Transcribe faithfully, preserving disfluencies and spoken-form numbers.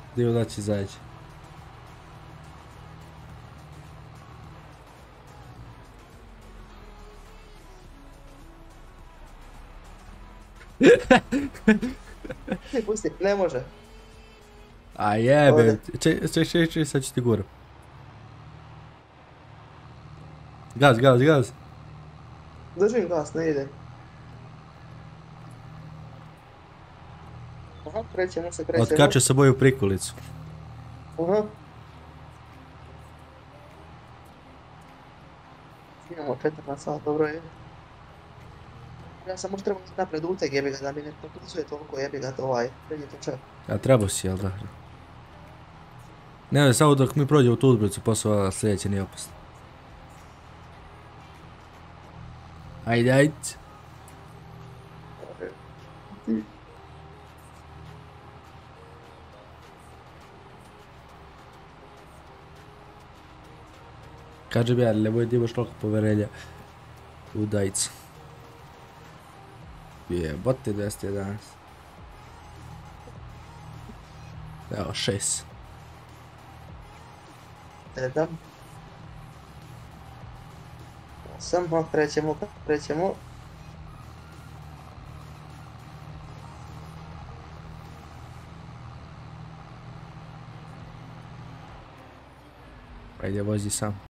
Dio da će izaći. Pusti, ne može. A jebe, ček, ček, ček, ček, sad ću ti guram. Gaz, gaz, gaz. Držim gas, ne ide. Aha, krećemo se, krećemo. Otkačio se boju prikolicu. Aha. Imamo četrnaest sat, dobro je. Ja sam možda trebao napred uteg jebi ga da mi ne potpisuje toliko jebi ga to ovaj, prednji točak. A trebao si, jel da? Ne, samo dok mi prođe u tu uzbricu, posao sljedeće nije opasno. Ajde, ajde. Kaže bi, ali nemoj da imaš toliko poverenja u Dajicu. Jebote, dvesta jedanaest. Evo, šest. Sedam. Osam, pa krećemo, krećemo. Ajde, vozi sam.